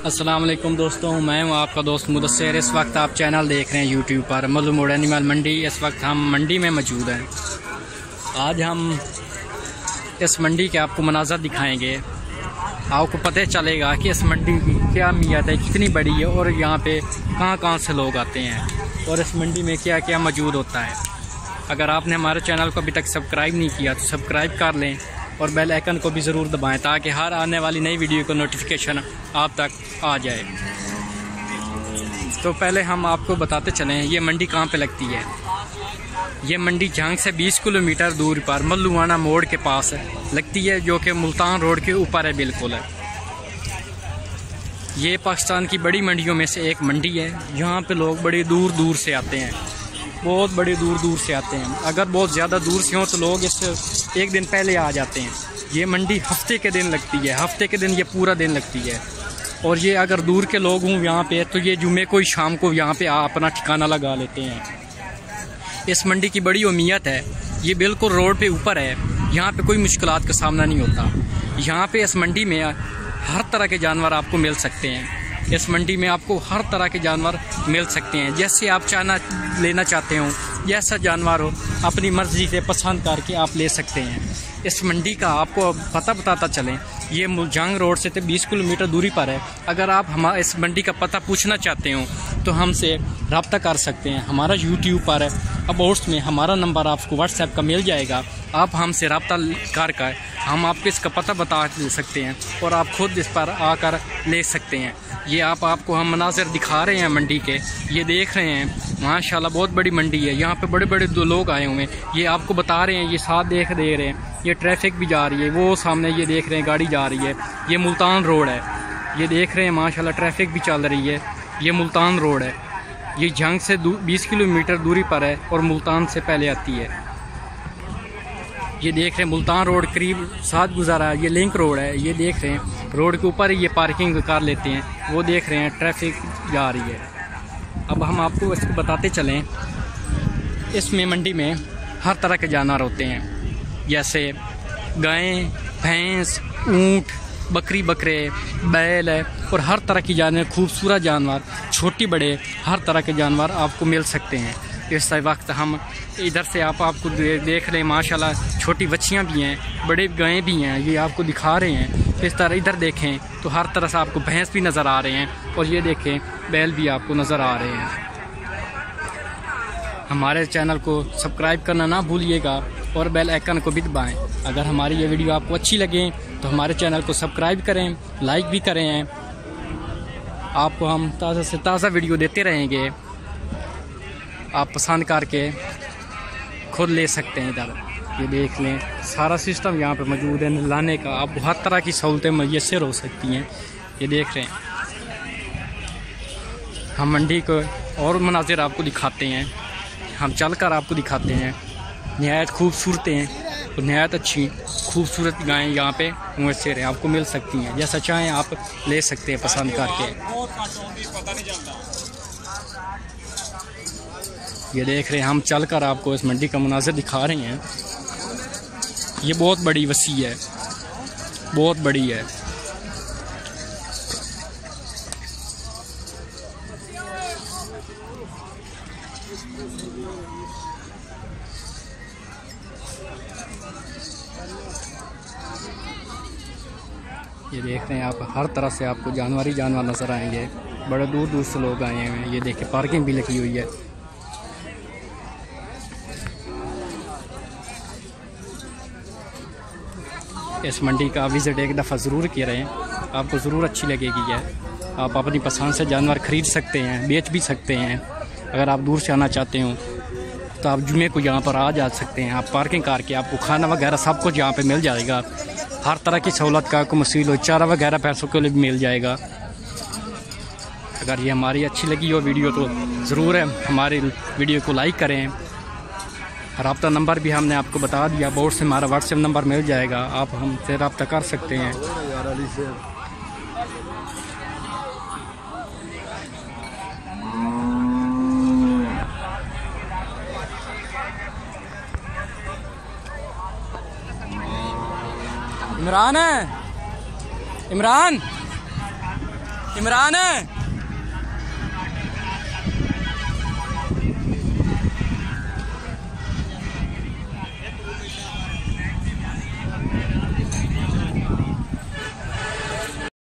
अस्सलाम वालेकुम दोस्तों, मैं हूं आपका दोस्त मुदस्सिर। इस वक्त आप चैनल देख रहे हैं यूट्यूब पर मल्लू मोड़ एनिमल मंडी। इस वक्त हम मंडी में मौजूद हैं। आज हम इस मंडी के आपको मनाज़र दिखाएंगे। आपको पता चलेगा कि इस मंडी की क्या अहमियत है, कितनी बड़ी है और यहाँ पे कहाँ कहाँ से लोग आते हैं और इस मंडी में क्या क्या मौजूद होता है। अगर आपने हमारे चैनल को अभी तक सब्सक्राइब नहीं किया तो सब्सक्राइब कर लें और बेल आइकन को भी ज़रूर दबाएं ताकि हर आने वाली नई वीडियो का नोटिफिकेशन आप तक आ जाए। तो पहले हम आपको बताते चलें ये मंडी कहाँ पे लगती है। ये मंडी जहांग से 20 किलोमीटर दूर पर मल्लुआना मोड़ के पास लगती है, जो कि मुल्तान रोड के ऊपर है बिल्कुल। ये पाकिस्तान की बड़ी मंडियों में से एक मंडी है। यहाँ पे लोग बड़ी दूर दूर से आते हैं, बहुत बड़ी दूर दूर से आते हैं। अगर बहुत ज़्यादा दूर से हों तो लोग इस एक दिन पहले आ जाते हैं। ये मंडी हफ्ते के दिन लगती है, हफ्ते के दिन ये पूरा दिन लगती है। और ये अगर दूर के लोग हों यहाँ पे तो ये जुमे को ही शाम को यहाँ पे अपना ठिकाना लगा लेते हैं। इस मंडी की बड़ी अहमियत है, ये बिल्कुल रोड पे ऊपर है। यहाँ पे कोई मुश्किलात का सामना नहीं होता। यहाँ पे इस मंडी में हर तरह के जानवर आपको मिल सकते हैं। इस मंडी में आपको हर तरह के जानवर मिल सकते हैं, जैसे आप लेना चाहते हो, जैसा जानवर हो अपनी मर्ज़ी से पसंद करके आप ले सकते हैं। इस मंडी का आपको पता बताता चलें, ये जहांग रोड से 20 किलोमीटर दूरी पर है। अगर आप हमारा इस मंडी का पता पूछना चाहते हो तो हमसे रब्ता कर सकते हैं। हमारा यूट्यूब पर अबाउट्स में हमारा नंबर आपको व्हाट्सएप का मिल जाएगा। आप हमसे रब्ता कर हम आपको इसका पता बता दे सकते हैं और आप खुद इस पर आकर ले सकते हैं। ये आपको हम मनाज़र दिखा रहे हैं मंडी के, ये देख रहे हैं माशाल्लाह बहुत बड़ी मंडी है। यहाँ पे बड़े बड़े दो लोग आए हुए हैं, ये आपको बता रहे हैं। ये साथ देख दे रहे हैं, ये ट्रैफिक भी जा रही है, वो सामने ये देख रहे हैं गाड़ी जा रही है। ये मुल्तान रोड है, ये देख रहे हैं माशाल्लाह ट्रैफिक भी चल रही है। ये मुल्तान रोड है, ये जहांग से 20 किलोमीटर दूरी पर है और मुल्तान से पहले आती है। ये देख रहे हैं मुल्तान रोड करीब साथ गुजारा है। ये लिंक रोड है, ये देख रहे हैं रोड के ऊपर ही ये पार्किंग कर लेते हैं। वो देख रहे हैं ट्रैफिक जा रही है। अब हम आपको इसको बताते चलें, इसमें मंडी में हर तरह के जानवर होते हैं, जैसे गायें, भैंस, ऊँट, बकरी, बकरे, बैल है और हर तरह की जानवर, खूबसूरत जानवर, छोटी बड़े हर तरह के जानवर आपको मिल सकते हैं। इस वक्त हम इधर से आपको देख रहे हैं माशाल्लाह छोटी बच्चियां भी हैं, बड़े गायें भी हैं, ये आपको दिखा रहे हैं। इस तरह इधर देखें तो हर तरह से आपको भैंस भी नज़र आ रहे हैं और ये देखें बैल भी आपको नज़र आ रहे हैं। हमारे चैनल को सब्सक्राइब करना ना भूलिएगा और बेल आइकन को भी दबाएँ। अगर हमारी ये वीडियो आपको अच्छी लगे तो हमारे चैनल को सब्सक्राइब करें, लाइक भी करें। आपको हम ताज़ा से ताज़ा वीडियो देते रहेंगे, आप पसंद करके खुद ले सकते हैं। इधर ये देख लें सारा सिस्टम यहाँ पे मौजूद है लाने का। आप हर तरह की सहूलतें मुयस्सर हो सकती हैं। ये देख रहे हैं हम मंडी को और मनाज़िर आपको दिखाते हैं, हम चल कर आपको दिखाते हैं। नहायत खूबसूरतें हैं और नहायत अच्छी खूबसूरत गायें यहाँ पे मुयस्सर हैं, आपको मिल सकती हैं। जैसा चाहें आप ले सकते हैं पसंद करके। ये देख रहे हैं हम चल कर आपको इस मंडी का मनाज़िर दिखा रहे हैं। ये बहुत बड़ी वसी है, बहुत बड़ी है। ये देख रहे हैं आप हर तरह से आपको जानवर ही जानवर नज़र आएंगे। बड़े दूर दूर से लोग आए हैं। ये देखिए पार्किंग भी लगी हुई है। इस मंडी का विज़िट एक दफ़ा ज़रूर करें, आपको ज़रूर अच्छी लगेगी। है आप अपनी पसंद से जानवर ख़रीद सकते हैं, बेच भी सकते हैं। अगर आप दूर से आना चाहते हो तो आप जुमे को यहाँ पर आ जा सकते हैं। आप पार्किंग करके आपको खाना वगैरह सब कुछ यहाँ पे मिल जाएगा। हर तरह की सहूलत का आपको मसील हो, चारा वगैरह पैसों के लिए भी मिल जाएगा। अगर ये हमारी अच्छी लगी हो वीडियो तो ज़रूर है हमारी वीडियो को लाइक करें। रब्ता नंबर भी हमने आपको बता दिया, बोर्ड से हमारा व्हाट्सएप नंबर मिल जाएगा, आप हमसे रब्ता कर सकते हैं। इमरान है, इमरान इमरान